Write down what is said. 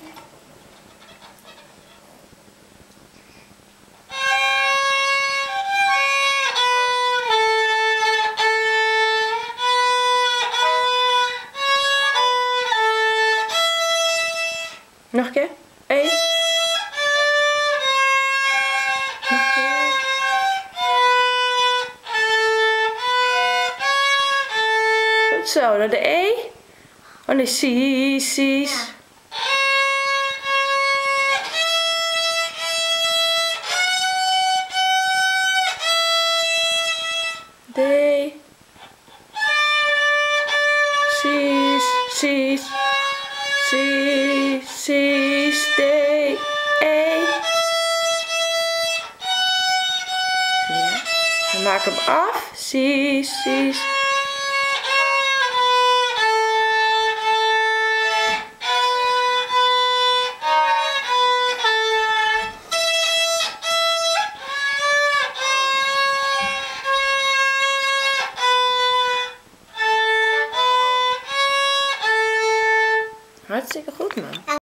Nog een keer. 1. Nog een keer. Goed zo, naar de E. Oh nee, C's. Ja. D. C's, C's. C's, C's, D, E. Ja. We maken hem af. C's, C's. Hartstikke goed, man.